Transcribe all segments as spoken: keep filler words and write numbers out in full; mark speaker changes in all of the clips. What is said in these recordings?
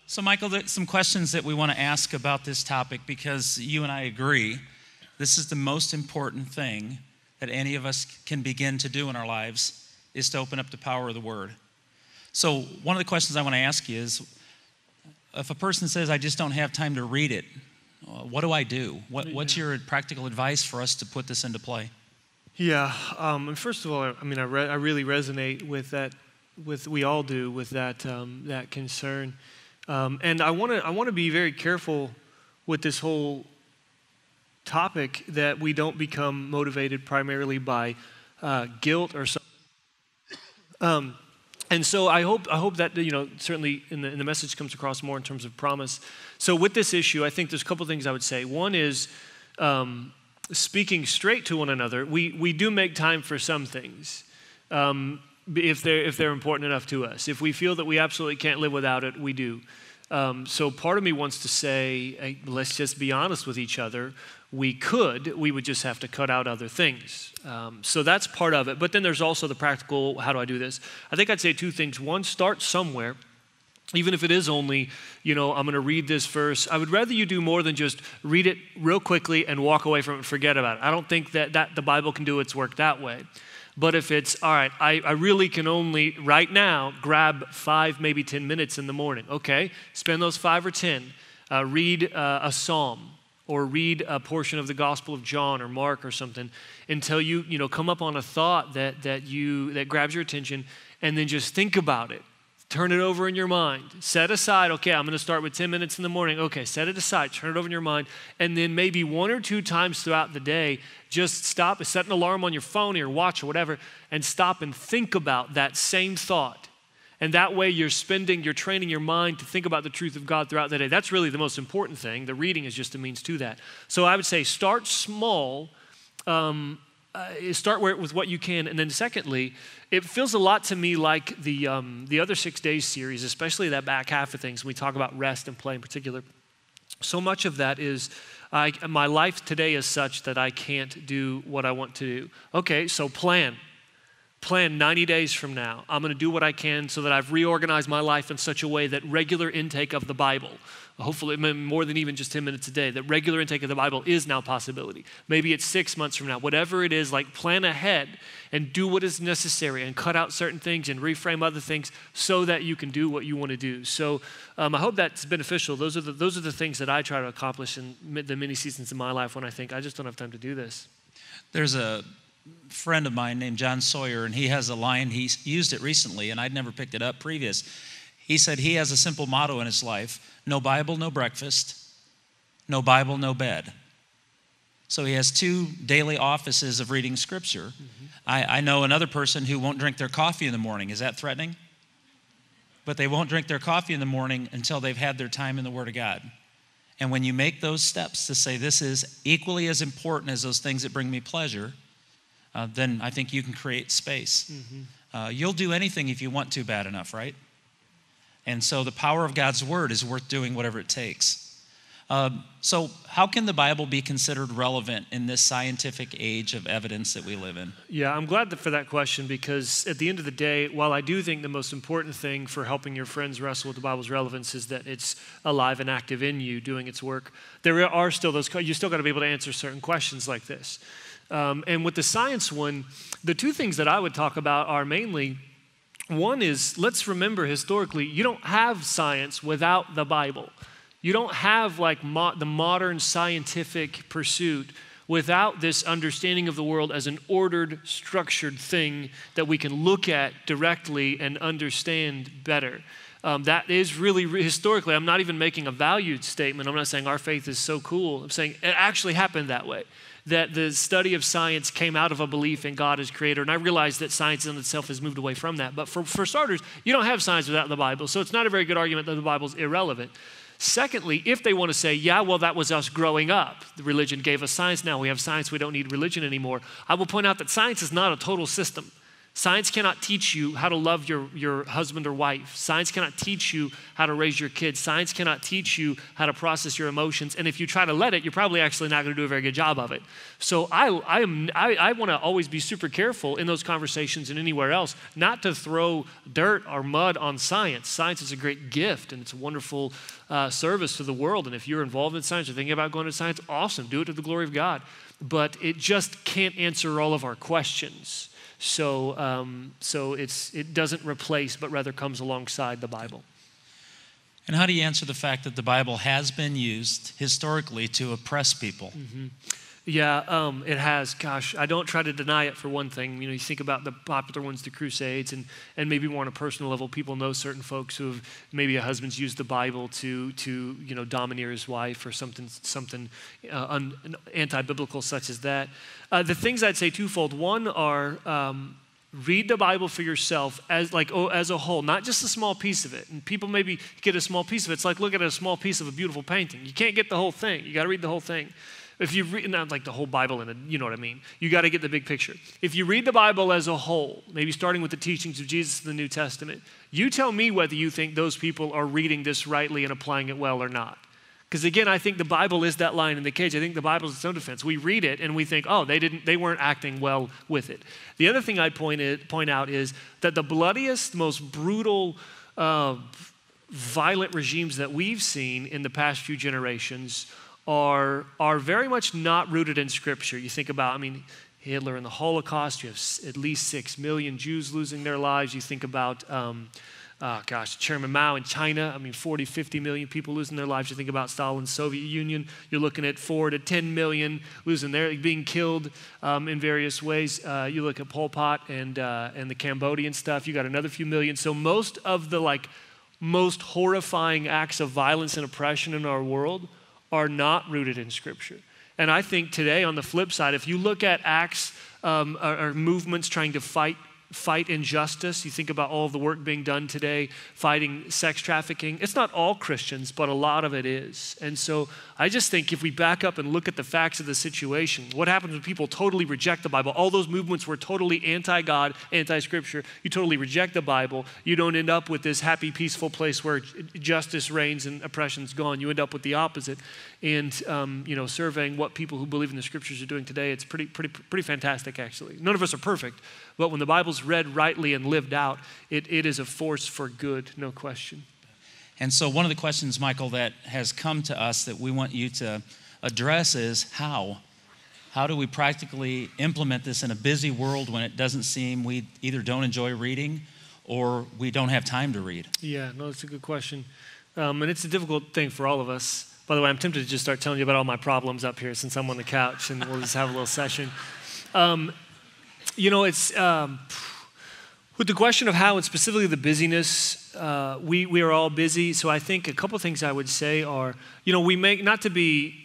Speaker 1: So, Michael, there's some questions that we want to ask about this topic because you and I agree this is the most important thing that any of us can begin to do in our lives is to open up the power of the Word. So one of the questions I want to ask you is, if a person says, I just don't have time to read it, what do I do? What, what's your practical advice for us to put this into play?
Speaker 2: Yeah, um, and first of all, I mean, I, re- I really resonate with that, with we all do, with that um, that concern. Um, and I want to I want to be very careful with this whole topic that we don't become motivated primarily by uh, guilt or something. Um, and so I hope I hope that, you know, certainly in the, in the message comes across more in terms of promise. So with this issue, I think there's a couple things I would say. One is um, speaking straight to one another. We we do make time for some things um, if they're if they're important enough to us. If we feel that we absolutely can't live without it, we do. Um, so part of me wants to say, hey, let's just be honest with each other. We could, we would just have to cut out other things. Um, so that's part of it. But then there's also the practical, how do I do this? I think I'd say two things. One, start somewhere. Even if it is only, you know, I'm going to read this verse. I would rather you do more than just read it real quickly and walk away from it and forget about it. I don't think that, that the Bible can do its work that way. But if it's, all right, I, I really can only, right now, grab five, maybe ten minutes in the morning. Okay, spend those five or ten. Uh, read uh, a psalm or read a portion of the Gospel of John or Mark or something until you, you know, come up on a thought that, that, you, that grabs your attention, and then just think about it. Turn it over in your mind. Set aside, okay, I'm going to start with ten minutes in the morning. Okay, set it aside. Turn it over in your mind. And then maybe one or two times throughout the day, just stop, set an alarm on your phone or your watch or whatever, and stop and think about that same thought. And that way you're spending, you're training your mind to think about the truth of God throughout the day. That's really the most important thing. The reading is just a means to that. So I would say start small. Um, Uh, start where, with what you can, and then secondly, it feels a lot to me like the um, the other six days series, especially that back half of things. When we talk about rest and play in particular. So much of that is, I, my life today is such that I can't do what I want to do. Okay, so plan. Plan ninety days from now. I'm going to do what I can so that I've reorganized my life in such a way that regular intake of the Bible, hopefully more than even just ten minutes a day, that regular intake of the Bible is now a possibility. Maybe it's six months from now. Whatever it is, like plan ahead and do what is necessary and cut out certain things and reframe other things so that you can do what you want to do. So um, I hope that's beneficial. Those are the those are the things that I try to accomplish in the many seasons of my life when I think I just don't have time to do this.
Speaker 1: There's a friend of mine named John Sawyer, and he has a line, he used it recently, and I'd never picked it up previous. He said he has a simple motto in his life: no Bible, no breakfast; no Bible, no bed. So he has two daily offices of reading Scripture. Mm-hmm. I, I know another person who won't drink their coffee in the morning. Is that threatening? But they won't drink their coffee in the morning until they've had their time in the Word of God. And when you make those steps to say this is equally as important as those things that bring me pleasure, uh, then I think you can create space. Mm-hmm. Uh, you'll do anything if you want to bad enough, right? And so the power of God's Word is worth doing whatever it takes. Um, so how can the Bible be considered relevant in this scientific age of evidence that we live in?
Speaker 2: Yeah, I'm glad for that question, because at the end of the day, while I do think the most important thing for helping your friends wrestle with the Bible's relevance is that it's alive and active in you doing its work, there are still those, you still got to be able to answer certain questions like this. Um, and with the science one, the two things that I would talk about are mainly, one is, let's remember historically, you don't have science without the Bible. You don't have like mo- the modern scientific pursuit without this understanding of the world as an ordered, structured thing that we can look at directly and understand better. Um, that is really, historically, I'm not even making a valued statement. I'm not saying our faith is so cool. I'm saying it actually happened that way, that the study of science came out of a belief in God as creator. And I realize that science in itself has moved away from that. But for, for starters, you don't have science without the Bible. So it's not a very good argument that the Bible's irrelevant. Secondly, if they want to say, yeah, well, that was us growing up. The religion gave us science. Now we have science. We don't need religion anymore. I will point out that science is not a total system. Science cannot teach you how to love your, your husband or wife. Science cannot teach you how to raise your kids. Science cannot teach you how to process your emotions. And if you try to let it, you're probably actually not going to do a very good job of it. So I, I, am, I, I want to always be super careful in those conversations and anywhere else, not to throw dirt or mud on science. Science is a great gift, and it's a wonderful uh, service to the world. And if you're involved in science or thinking about going to science, awesome. Do it to the glory of God. But it just can't answer all of our questions. So, um, so it's it doesn't replace, but rather comes alongside the Bible.
Speaker 1: And how do you answer the fact that the Bible has been used historically to oppress people?
Speaker 2: Mm-hmm. Yeah, um, it has. Gosh, I don't try to deny it for one thing. You know, you think about the popular ones, the Crusades, and and maybe more on a personal level, people know certain folks who have, maybe a husband's used the Bible to to you know domineer his wife or something something uh, un, anti-biblical such as that. Uh, the things I'd say twofold. One are um, read the Bible for yourself as like oh, as a whole, not just a small piece of it. And people maybe get a small piece of it. It's like looking at a small piece of a beautiful painting. You can't get the whole thing. You got to read the whole thing. If you read, not like the whole Bible, in a, you know what I mean. You got to get the big picture. If you read the Bible as a whole, maybe starting with the teachings of Jesus in the New Testament, you tell me whether you think those people are reading this rightly and applying it well or not. Because again, I think the Bible is that lion in the cage. I think the Bible is its own defense. We read it and we think, oh, they didn't, they weren't acting well with it. The other thing I'd point, it, point out is that the bloodiest, most brutal, uh, violent regimes that we've seen in the past few generations are, are very much not rooted in Scripture. You think about, I mean, Hitler and the Holocaust, you have at least six million Jews losing their lives. You think about, um, uh, gosh, Chairman Mao in China, I mean, forty, fifty million people losing their lives. You think about Stalin's Soviet Union, you're looking at four to ten million losing their, being killed um, in various ways. Uh, you look at Pol Pot and, uh, and the Cambodian stuff, you got another few million. So most of the like most horrifying acts of violence and oppression in our world are not rooted in Scripture. And I think today, on the flip side, if you look at acts um, or, or movements trying to fight fight injustice, you think about all of the work being done today, fighting sex trafficking. It's not all Christians, but a lot of it is. And so I just think if we back up and look at the facts of the situation, what happens when people totally reject the Bible? All those movements were totally anti-God, anti-Scripture. You totally reject the Bible. You don't end up with this happy, peaceful place where justice reigns and oppression's gone. You end up with the opposite. And, um, you know, surveying what people who believe in the Scriptures are doing today, it's pretty, pretty, pretty fantastic, actually. None of us are perfect, but when the Bible's read rightly and lived out, it, it is a force for good, no question.
Speaker 1: And so one of the questions, Michael, that has come to us that we want you to address is how? How do we practically implement this in a busy world when it doesn't seem we either don't enjoy reading or we don't have time to read?
Speaker 2: Yeah, no, that's a good question. Um, and it's a difficult thing for all of us. By the way, I'm tempted to just start telling you about all my problems up here since I'm on the couch, and we'll just have a little session. Um, you know, it's... Um, With the question of how, and specifically the busyness, uh, we, we are all busy. So I think a couple things I would say are, you know, we make, not to be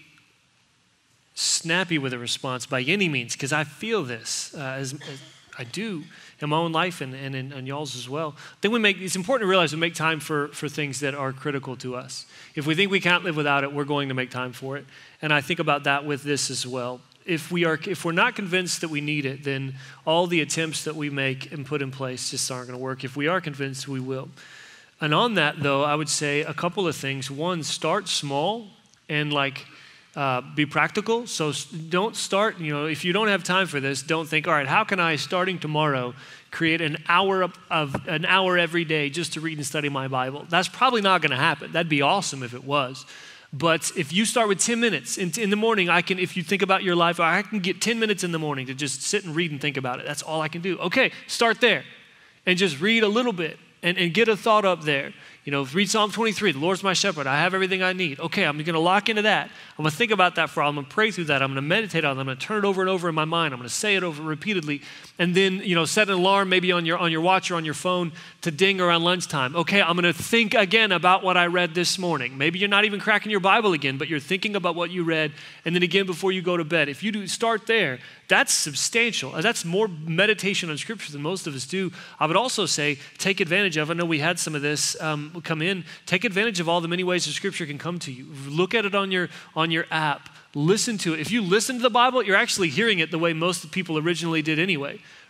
Speaker 2: snappy with a response by any means, because I feel this, uh, as, as I do in my own life and, and in and y'all's as well. Then we make, it's important to realize we make time for, for things that are critical to us. If we think we can't live without it, we're going to make time for it. And I think about that with this as well. If we are, if we're not convinced that we need it, then all the attempts that we make and put in place just aren't going to work. If we are convinced, we will. And on that, though, I would say a couple of things. One, start small and like uh, be practical. So don't start, you know, if you don't have time for this, don't think, all right, how can I, starting tomorrow, create an hour of, of an hour every day just to read and study my Bible? That's probably not going to happen. That'd be awesome if it was. But if you start with ten minutes in, in the morning, I can, if you think about your life, I can get ten minutes in the morning to just sit and read and think about it. That's all I can do. Okay, start there and just read a little bit and, and get a thought up there. You know, read Psalm twenty-three, the Lord's my shepherd. I have everything I need. Okay, I'm going to lock into that. I'm going to think about that for a while. I'm going to pray through that. I'm going to meditate on it. I'm going to turn it over and over in my mind. I'm going to say it over repeatedly. And then, you know, set an alarm maybe on your on your watch or on your phone to ding around lunchtime. Okay, I'm going to think again about what I read this morning. Maybe you're not even cracking your Bible again, but you're thinking about what you read. And then again before you go to bed. If you do start there, that's substantial. That's more meditation on Scripture than most of us do. I would also say take advantage of, I know we had some of this um, come in, take advantage of all the many ways that Scripture can come to you. Look at it on your on your app. Listen to it. If you listen to the Bible, you're actually hearing it the way most people originally did anyway.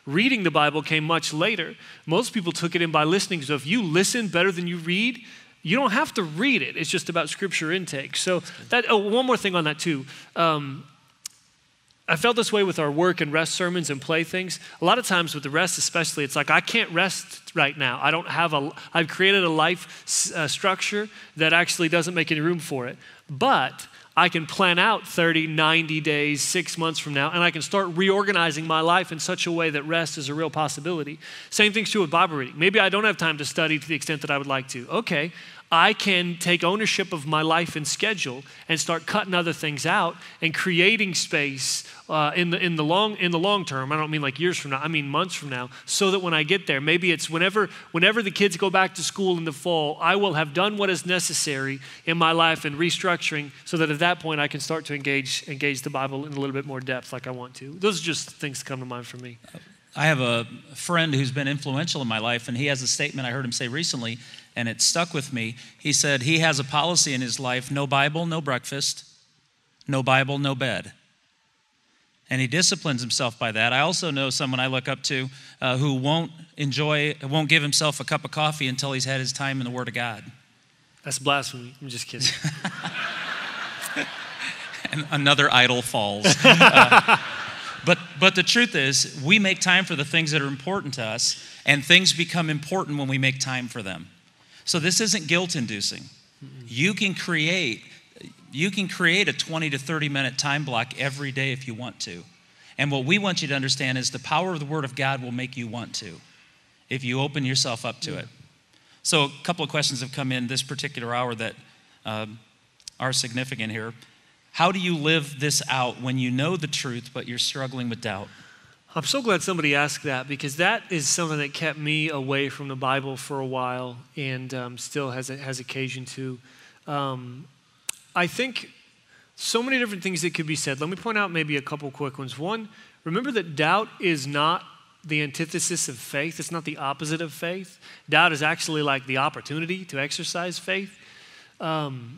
Speaker 2: Reading the Bible came much later. Most people took it in by listening. So if you listen better than you read, you don't have to read it. It's just about scripture intake. So that, oh, one more thing on that too. Um, I felt this way with our work and rest sermons and play things. A lot of times with the rest especially, it's like I can't rest right now. I don't have a, I've created a life uh, structure that actually doesn't make any room for it. But I can plan out thirty, ninety days, six months from now, and I can start reorganizing my life in such a way that rest is a real possibility. Same thing's true with Bible reading. Maybe I don't have time to study to the extent that I would like to. Okay, I can take ownership of my life and schedule and start cutting other things out and creating space uh, in the in the long in the long term. I don't mean like years from now. I mean months from now. So that when I get there, maybe it's whenever whenever the kids go back to school in the fall, I will have done what is necessary in my life and restructuring, so that at that point I can start to engage engage the Bible in a little bit more depth, like I want to. Those are just things that come to mind for me.
Speaker 1: I have a friend who's been influential in my life, and he has a statement I heard him say recently, and it stuck with me. He said he has a policy in his life: no Bible, no breakfast; no Bible, no bed. And he disciplines himself by that. I also know someone I look up to uh, who won't enjoy, won't give himself a cup of coffee until he's had his time in the Word of God.
Speaker 2: That's blasphemy. I'm just kidding.
Speaker 1: And another idol falls. Uh, but but the truth is, we make time for the things that are important to us, and things become important when we make time for them. So this isn't guilt-inducing. Mm-hmm. You can create you can create a twenty to thirty minute time block every day if you want to. And what we want you to understand is the power of the Word of God will make you want to if you open yourself up to it. So a couple of questions have come in this particular hour that um, are significant here. How do you live this out when you know the truth but you're struggling with doubt?
Speaker 2: I'm so glad somebody asked that, because that is something that kept me away from the Bible for a while, and um, still has has occasion to. Um, I think so many different things that could be said. Let me point out maybe a couple quick ones. One, remember that doubt is not the antithesis of faith. It's not the opposite of faith. Doubt is actually like the opportunity to exercise faith. Um,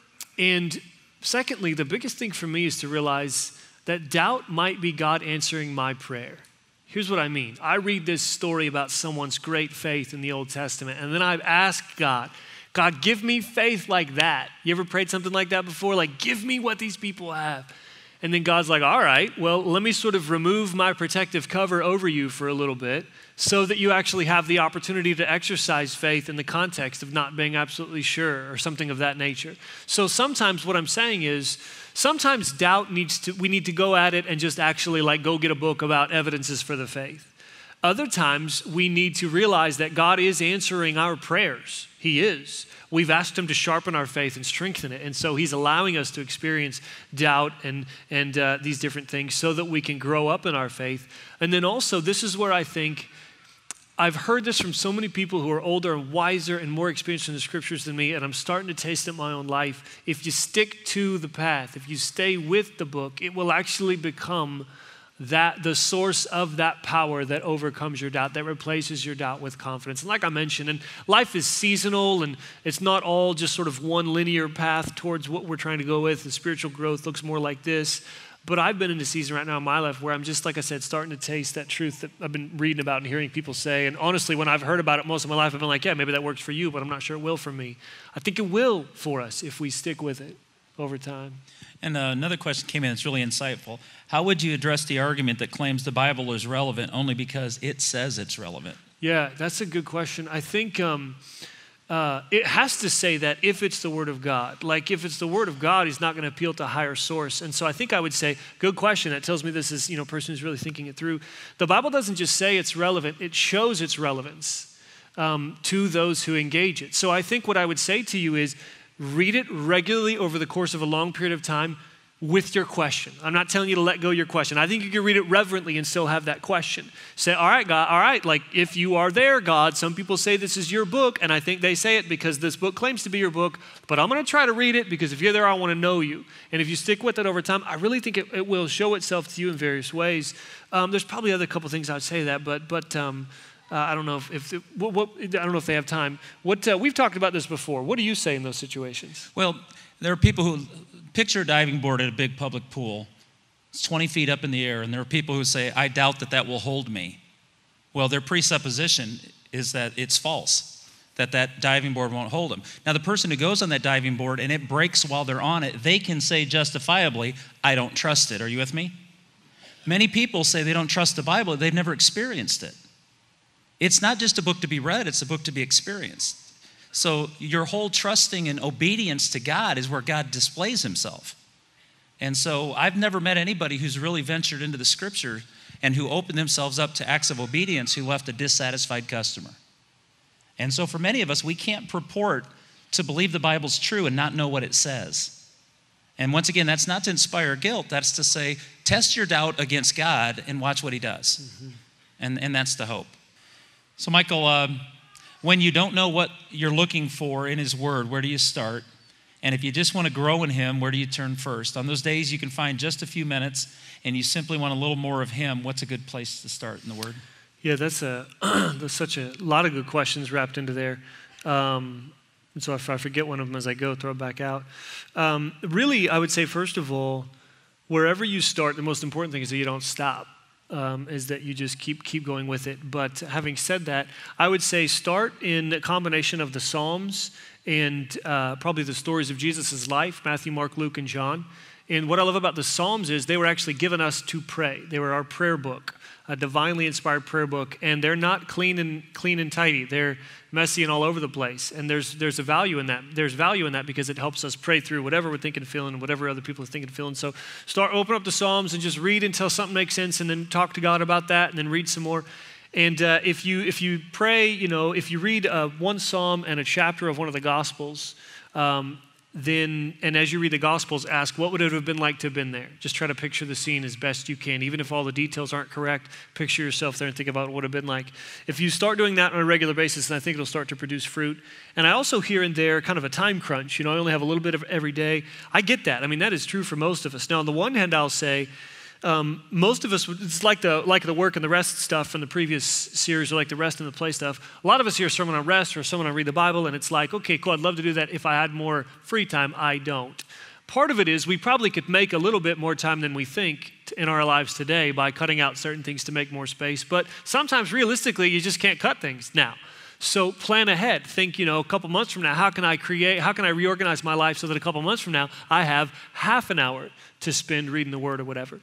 Speaker 2: and secondly, the biggest thing for me is to realize that doubt might be God answering my prayer. Here's what I mean. I read this story about someone's great faith in the Old Testament, and then I've asked God, God, give me faith like that. You ever prayed something like that before? Like, give me what these people have. And then God's like, all right, well, let me sort of remove my protective cover over you for a little bit so that you actually have the opportunity to exercise faith in the context of not being absolutely sure or something of that nature. So sometimes what I'm saying is, sometimes doubt needs to, we need to go at it and just actually like go get a book about evidences for the faith. Other times we need to realize that God is answering our prayers. He is. We've asked him to sharpen our faith and strengthen it. And so he's allowing us to experience doubt and, and uh, these different things so that we can grow up in our faith. And then also, this is where I think, I've heard this from so many people who are older and wiser and more experienced in the scriptures than me, and I'm starting to taste it in my own life. If you stick to the path, if you stay with the book, it will actually become that the source of that power that overcomes your doubt, that replaces your doubt with confidence. And like I mentioned, and life is seasonal, and it's not all just sort of one linear path towards what we're trying to go with. The spiritual growth looks more like this. But I've been in a season right now in my life where I'm just, like I said, starting to taste that truth that I've been reading about and hearing people say. And honestly, when I've heard about it most of my life, I've been like, yeah, maybe that works for you, but I'm not sure it will for me. I think it will for us if we stick with it over time.
Speaker 1: And uh, another question came in that's really insightful. How would you address the argument that claims the Bible is relevant only because it says it's relevant?
Speaker 2: Yeah, that's a good question. I think um, uh, it has to say that if it's the Word of God. Like if it's the Word of God, he's not going to appeal to a higher source. And so I think I would say, good question. That tells me this is, you know, a person who's really thinking it through. The Bible doesn't just say it's relevant. It shows its relevance um, to those who engage it. So I think what I would say to you is, read it regularly over the course of a long period of time with your question. I'm not telling you to let go of your question. I think you can read it reverently and still have that question. Say, all right, God, all right, like if you are there, God, some people say this is your book, and I think they say it because this book claims to be your book, but I'm going to try to read it because if you're there, I want to know you. And if you stick with it over time, I really think it, it will show itself to you in various ways. Um, there's probably other couple things I would say to that, but but um, uh, I don't know if, if what, what, I don't know if they have time. What uh, we've talked about this before. What do you say in those situations?
Speaker 1: Well, there are people who picture a diving board at a big public pool. It's twenty feet up in the air, and there are people who say, I doubt that that will hold me. Well, their presupposition is that it's false, that that diving board won't hold them. Now, the person who goes on that diving board and it breaks while they're on it, they can say justifiably, I don't trust it. Are you with me? Many people say they don't trust the Bible. They've never experienced it. It's not just a book to be read, it's a book to be experienced. So your whole trusting and obedience to God is where God displays himself. And so I've never met anybody who's really ventured into the scripture and who opened themselves up to acts of obedience who left a dissatisfied customer. And so for many of us, we can't purport to believe the Bible's true and not know what it says. And once again, that's not to inspire guilt. That's to say, test your doubt against God and watch what he does. Mm-hmm. And, and that's the hope. So Michael, uh, when you don't know what you're looking for in his word, where do you start? And if you just want to grow in him, where do you turn first? On those days you can find just a few minutes and you simply want a little more of him, what's a good place to start in the word?
Speaker 2: Yeah, that's a there's such a lot of good questions wrapped into there. Um, and so if I forget one of them as I go, throw it back out. Um, really, I would say, first of all, wherever you start, the most important thing is that you don't stop, um, is that you just keep keep going with it. But having said that, I would say start in a combination of the Psalms and uh, probably the stories of Jesus' life, Matthew, Mark, Luke, and John. And what I love about the Psalms is they were actually given us to pray. They were our prayer book, a divinely inspired prayer book, and they're not clean and clean and tidy. They're messy and all over the place. And there's there's a value in that. There's value in that because it helps us pray through whatever we're thinking and feeling and whatever other people are thinking and feeling. So start, open up the Psalms and just read until something makes sense and then talk to God about that and then read some more. And uh, if you if you pray, you know, if you read uh, one psalm and a chapter of one of the Gospels, um, then, and as you read the Gospels, ask, what would it have been like to have been there? Just try to picture the scene as best you can. Even if all the details aren't correct, picture yourself there and think about what it would have been like. If you start doing that on a regular basis, then I think it'll start to produce fruit. And I also here and there kind of a time crunch. You know, I only have a little bit of every day. I get that. I mean, that is true for most of us. Now, on the one hand, I'll say, Um, most of us, it's like the like the work and the rest stuff from the previous series, or like the rest and the play stuff. A lot of us hear a sermon on rest or a sermon on read the Bible, and it's like, okay, cool, I'd love to do that if I had more free time. I don't. Part of it is we probably could make a little bit more time than we think in our lives today by cutting out certain things to make more space. But sometimes realistically, you just can't cut things now. So plan ahead. Think, you know, a couple months from now, how can I create, how can I reorganize my life so that a couple months from now, I have half an hour to spend reading the Word or whatever.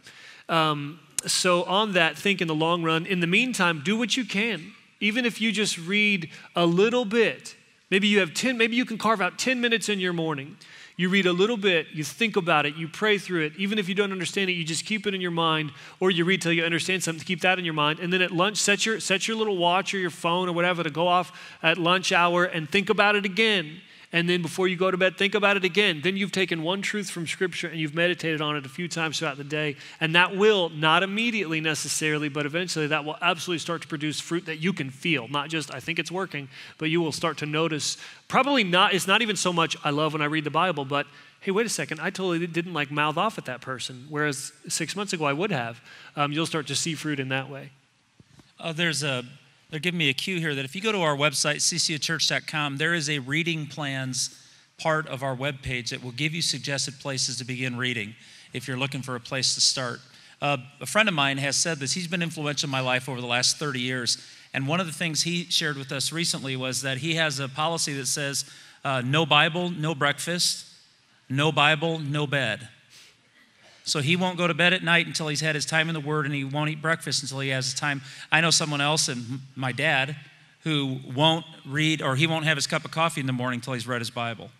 Speaker 2: Um, so on that, think in the long run. In the meantime, do what you can. Even if you just read a little bit, maybe you have ten, maybe you can carve out ten minutes in your morning. You read a little bit, you think about it, you pray through it. Even if you don't understand it, you just keep it in your mind, or you read till you understand something, keep that in your mind. And then at lunch, set your, set your little watch or your phone or whatever to go off at lunch hour and think about it again. And then before you go to bed, think about it again. Then you've taken one truth from Scripture and you've meditated on it a few times throughout the day. And that will, not immediately necessarily, but eventually that will absolutely start to produce fruit that you can feel. Not just, I think it's working, but you will start to notice. Probably not, it's not even so much, I love when I read the Bible, but hey, wait a second, I totally didn't like mouth off at that person, whereas six months ago I would have. Um, you'll start to see fruit in that way.
Speaker 1: Uh, there's a... They're giving me a cue here that if you go to our website, c c o church dot com, there is a reading plans part of our webpage that will give you suggested places to begin reading if you're looking for a place to start. Uh, a friend of mine has said this. He's been influential in my life over the last thirty years. And one of the things he shared with us recently was that he has a policy that says, uh, no Bible, no breakfast, no Bible, no bed. So he won't go to bed at night until he's had his time in the Word, and he won't eat breakfast until he has his time. I know someone else, and my dad, who won't read, or he won't have his cup of coffee in the morning until he's read his Bible.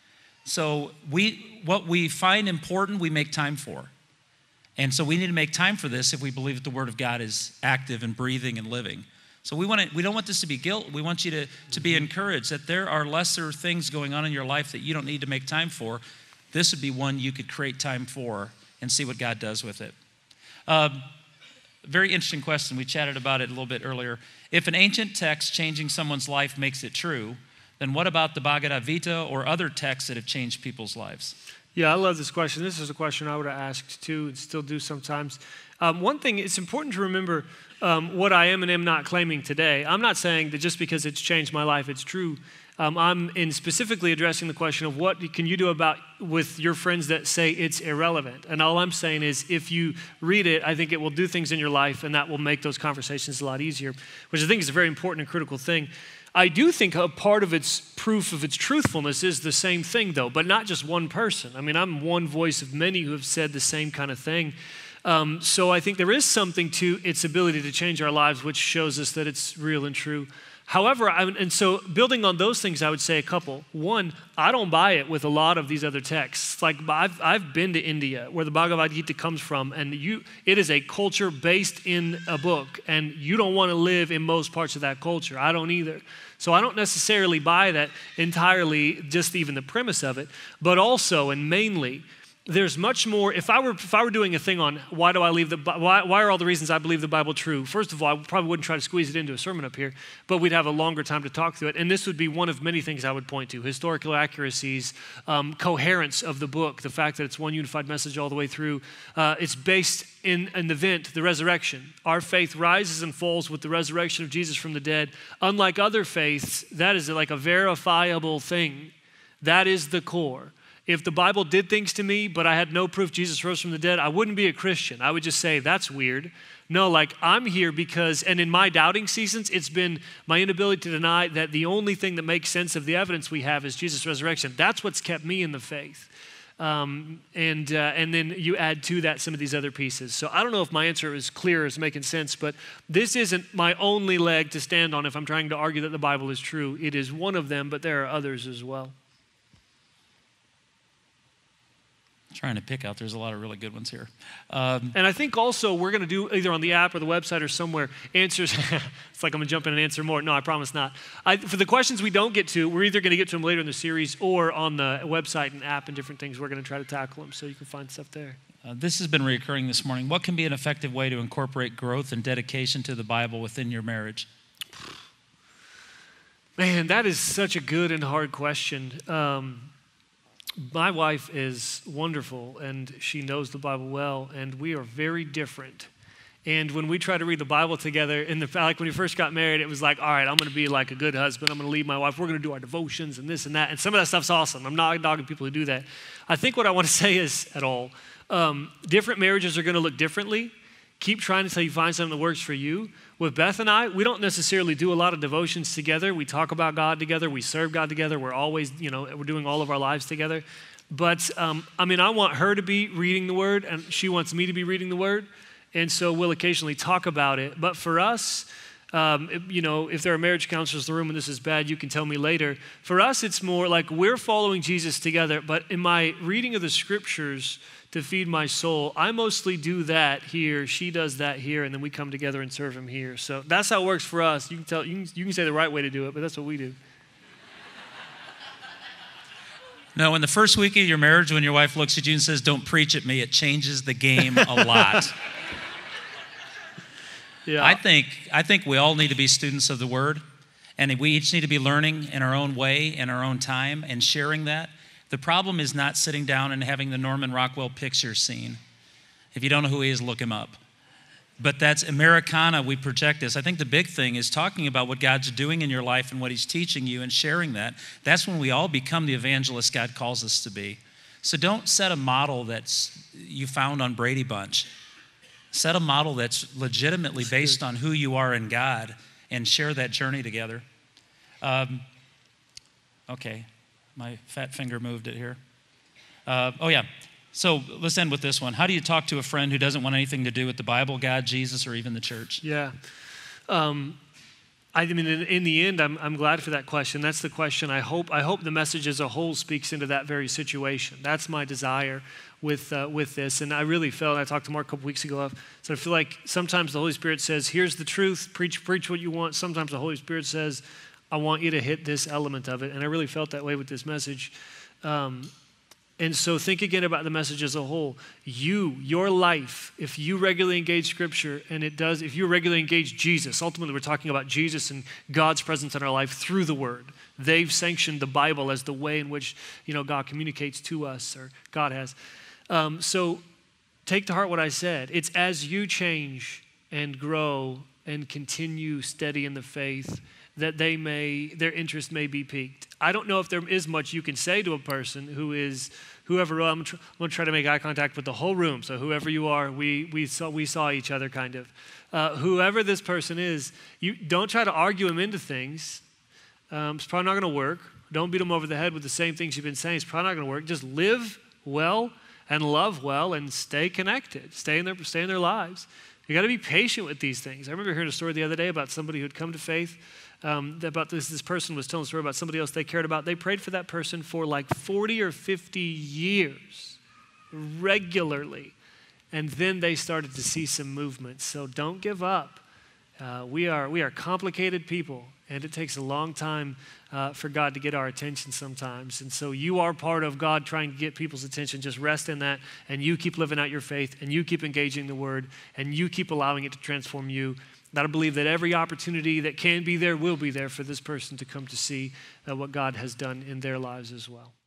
Speaker 1: So we, what we find important, we make time for. And so we need to make time for this if we believe that the Word of God is active and breathing and living. So we want to, we don't want this to be guilt. We want you to, to be encouraged that there are lesser things going on in your life that you don't need to make time for. This would be one you could create time for and see what God does with it. Uh, very interesting question. We chatted about it a little bit earlier. If an ancient text changing someone's life makes it true, then what about the Bhagavad Gita or other texts that have changed people's lives?
Speaker 2: Yeah, I love this question. This is a question I would have asked too, and still do sometimes. Um, one thing, it's important to remember um, what I am and am not claiming today. I'm not saying that just because it's changed my life, it's true. Um, I'm in specifically addressing the question of what can you do about with your friends that say it's irrelevant. And all I'm saying is if you read it, I think it will do things in your life and that will make those conversations a lot easier, which I think is a very important and critical thing. I do think a part of its proof of its truthfulness is the same thing though, but not just one person. I mean, I'm one voice of many who have said the same kind of thing. Um, so I think there is something to its ability to change our lives, which shows us that it's real and true. However, I, and so building on those things, I would say a couple. One, I don't buy it with a lot of these other texts. Like I've, I've been to India, where the Bhagavad Gita comes from, and you, it is a culture based in a book, and you don't want to live in most parts of that culture. I don't either. So I don't necessarily buy that entirely, just even the premise of it, but also and mainly, there's much more. If I were if I were doing a thing on why do I leave the why why are all the reasons I believe the Bible true? First of all, I probably wouldn't try to squeeze it into a sermon up here, but we'd have a longer time to talk through it. And this would be one of many things I would point to: historical accuracies, um, coherence of the book, the fact that it's one unified message all the way through. Uh, it's based in an event, the resurrection. Our faith rises and falls with the resurrection of Jesus from the dead. Unlike other faiths, that is like a verifiable thing. That is the core. If the Bible did things to me, but I had no proof Jesus rose from the dead, I wouldn't be a Christian. I would just say, that's weird. No, like I'm here because, and in my doubting seasons, it's been my inability to deny that the only thing that makes sense of the evidence we have is Jesus' resurrection. That's what's kept me in the faith. Um, and uh, and then you add to that some of these other pieces. So I don't know if my answer is clear, is making sense, but this isn't my only leg to stand on if I'm trying to argue that the Bible is true. It is one of them, but there are others as well.
Speaker 1: Trying to pick out. There's a lot of really good ones here. Um,
Speaker 2: and I think also we're going to do either on the app or the website or somewhere answers. It's like I'm going to jump in and answer more. No, I promise not. I, for the questions we don't get to, we're either going to get to them later in the series or on the website and app and different things. We're going to try to tackle them so you can find stuff there.
Speaker 1: Uh, this has been recurring this morning. What can be an effective way to incorporate growth and dedication to the Bible within your marriage?
Speaker 2: Man, that is such a good and hard question. Um, My wife is wonderful, and she knows the Bible well, and we are very different. And when we try to read the Bible together, in the like when we first got married, it was like, all right, I'm going to be like a good husband. I'm going to lead my wife. We're going to do our devotions and this and that. And some of that stuff's awesome. I'm not dogging people who do that. I think what I want to say is, at all, um, different marriages are going to look differently. Keep trying until you find something that works for you. With Beth and I, we don't necessarily do a lot of devotions together. We talk about God together. We serve God together. We're always, you know, we're doing all of our lives together. But, um, I mean, I want her to be reading the Word, and she wants me to be reading the Word. And so we'll occasionally talk about it. But for us, um, it, you know, if there are marriage counselors in the room and this is bad, you can tell me later. For us, it's more like we're following Jesus together. But in my reading of the Scriptures to feed my soul, I mostly do that here. She does that here, and then we come together and serve Him here. So that's how it works for us. You can tell. You can, you can say the right way to do it, but that's what we do.
Speaker 1: No, in the first week of your marriage, when your wife looks at you and says, "Don't preach at me," it changes the game a lot.
Speaker 2: Yeah.
Speaker 1: I think I think we all need to be students of the Word, and we each need to be learning in our own way, in our own time, and sharing that. The problem is not sitting down and having the Norman Rockwell picture scene. If you don't know who he is, look him up. But that's Americana, we project this. I think the big thing is talking about what God's doing in your life and what He's teaching you and sharing that. That's when we all become the evangelists God calls us to be. So don't set a model that's you found on Brady Bunch. Set a model that's legitimately based on who you are in God and share that journey together. Um, okay, my fat finger moved it here. Uh, oh, yeah. So let's end with this one. How do you talk to a friend who doesn't want anything to do with the Bible, God, Jesus, or even the church?
Speaker 2: Yeah. Um, I mean, in, in the end, I'm, I'm glad for that question. That's the question. I hope I hope the message as a whole speaks into that very situation. That's my desire with uh, with this. And I really felt, I talked to Mark a couple weeks ago, so I feel like sometimes the Holy Spirit says, here's the truth, preach, preach what you want. Sometimes the Holy Spirit says, I want you to hit this element of it. And I really felt that way with this message. Um, And so think again about the message as a whole. You, your life, if you regularly engage Scripture, and it does, if you regularly engage Jesus, ultimately we're talking about Jesus and God's presence in our life through the Word. They've sanctioned the Bible as the way in which, you know, God communicates to us, or God has. Um, so take to heart what I said. It's as you change and grow and continue steady in the faith that they may, their interest may be piqued. I don't know if there is much you can say to a person who is, whoever, I'm, tr- I'm going to try to make eye contact with the whole room. So whoever you are, we, we, saw, we saw each other kind of. Uh, whoever this person is, you don't try to argue him into things. Um, it's probably not going to work. Don't beat them over the head with the same things you've been saying. It's probably not going to work. Just live well and love well and stay connected. Stay in their, stay in their lives. You got to be patient with these things. I remember hearing a story the other day about somebody who had come to faith. Um, about this, this person was telling a story about somebody else they cared about. They prayed for that person for like forty or fifty years, regularly. And then they started to see some movement. So don't give up. Uh, we are we are complicated people, and it takes a long time uh, for God to get our attention sometimes. And so you are part of God trying to get people's attention. Just rest in that, and you keep living out your faith, and you keep engaging the Word, and you keep allowing it to transform you. And I believe that every opportunity that can be there will be there for this person to come to see uh, what God has done in their lives as well.